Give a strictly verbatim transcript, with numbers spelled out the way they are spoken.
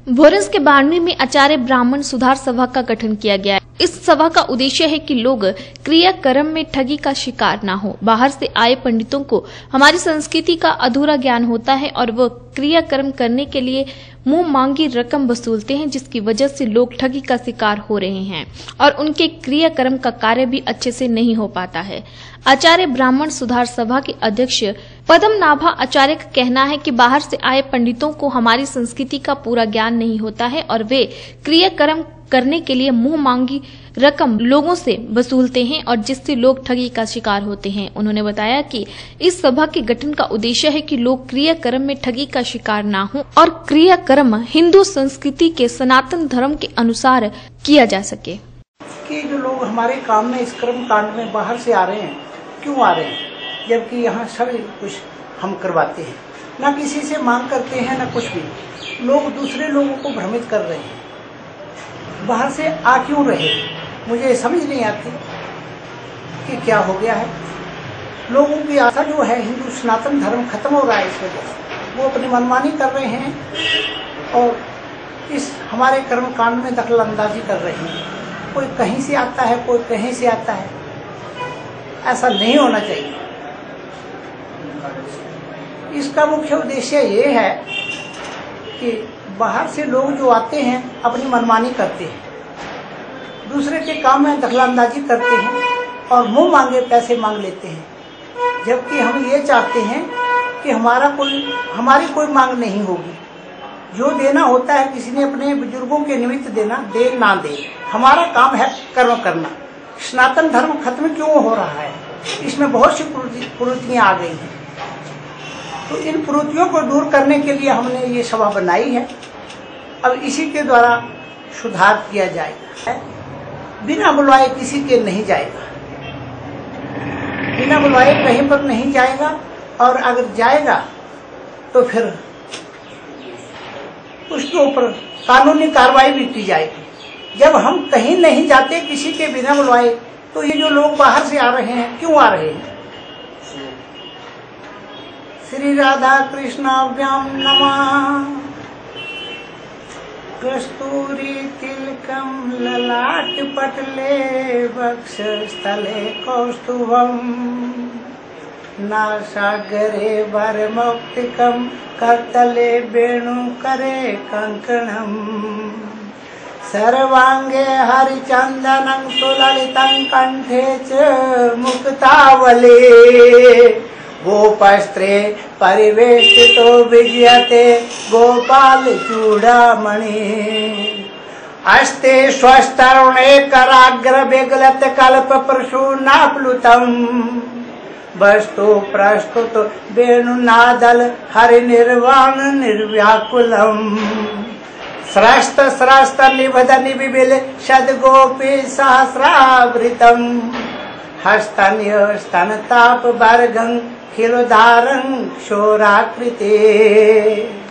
भोरंज के बाड़मेर में आचार्य ब्राह्मण सुधार सभा का गठन किया गया है। इस सभा का उद्देश्य है कि लोग क्रियाक्रम में ठगी का शिकार न हो। बाहर से आए पंडितों को हमारी संस्कृति का अधूरा ज्ञान होता है और वह क्रियाक्रम करने के लिए मुंह मांगी रकम वसूलते हैं, जिसकी वजह से लोग ठगी का शिकार हो रहे हैं और उनके क्रियाक्रम का कार्य भी अच्छे से नहीं हो पाता है। आचार्य ब्राह्मण सुधार सभा के अध्यक्ष पद्म नाभा आचार्य का कहना है कि बाहर से आए पंडितों को हमारी संस्कृति का पूरा ज्ञान नहीं होता है और वे क्रियाक्रम करने के लिए मुंह मांगी रकम लोगों से वसूलते हैं और जिससे लोग ठगी का शिकार होते हैं। उन्होंने बताया कि इस सभा के गठन का उद्देश्य है कि लोग क्रियाक्रम में ठगी का शिकार ना हो और क्रियाक्रम हिंदू संस्कृति के सनातन धर्म के अनुसार किया जा सके। कि जो लोग हमारे काम में इस कर्म कांड में बाहर से आ रहे हैं, क्यों आ रहे हैं, जबकि यहाँ सभी कुछ हम करवाते हैं, न किसी से मांग करते हैं न कुछ भी। लोग दूसरे लोगों को भ्रमित कर रहे हैं, बाहर से आ क्यों रहे, मुझे समझ नहीं आती कि क्या हो गया है। लोगों की आस्था जो है हिंदू सनातन धर्म खत्म हो रहा है, इस वजह से वो अपनी मनमानी कर रहे हैं और इस हमारे कर्म कांड में दखल अंदाजी कर रहे हैं। कोई कहीं से आता है, कोई कहीं से आता है, ऐसा नहीं होना चाहिए। इसका मुख्य उद्देश्य ये है कि बाहर से लोग जो आते हैं अपनी मनमानी करते हैं, दूसरे के काम में दखलंदाजी करते हैं और मुंह मांगे पैसे मांग लेते हैं, जबकि हम ये चाहते हैं कि हमारा कोई हमारी कोई मांग नहीं होगी। जो देना होता है किसी ने अपने बुजुर्गों के निमित्त देना, दे ना दे, हमारा काम है कर्म करना। सनातन धर्म खत्म क्यों हो रहा है, इसमें बहुत सी कुरीतियां आ गई हैं। तो इन कुरीतियों को दूर करने के लिए हमने ये सभा बनाई है। अब इसी के द्वारा सुधार किया जाएगा। बिना बुलाए किसी के नहीं जाएगा, बिना बुलाए कहीं पर नहीं जाएगा और अगर जाएगा तो फिर उसके ऊपर कानूनी कार्रवाई भी की जाएगी। जब हम कहीं नहीं जाते किसी के बिना बुलाए, तो ये जो लोग बाहर से आ रहे हैं क्यों आ रहे हैं। श्री राधा कृष्णाभ्याम नमः। कस्तूरी तिलकम ललाट पटले वक्ष स्थले कौस्तुभम नासागरे वरमौक्तिकम करतले वेणु करे कंकणम सर्वांगे हरिचंदनं सुललितं कंठे च मुक्तावले गोपस्त्रे परिवेष्टितो विजयते गोपाल चूड़ामणि अस्ते स्वस्तरुणे कराग्र विगलत कल्प प्रसूनाप्लुतम वस्तु प्रस्तुत वेणुनादल हरि निर्वाण निर्व्याकुलम स्रस्त स्रस्त निबध निबिबिल सद्गोपी सहस्रावृतम हस्तन्य स्तनताप वर्गं खिलोदारं क्षोराकृते।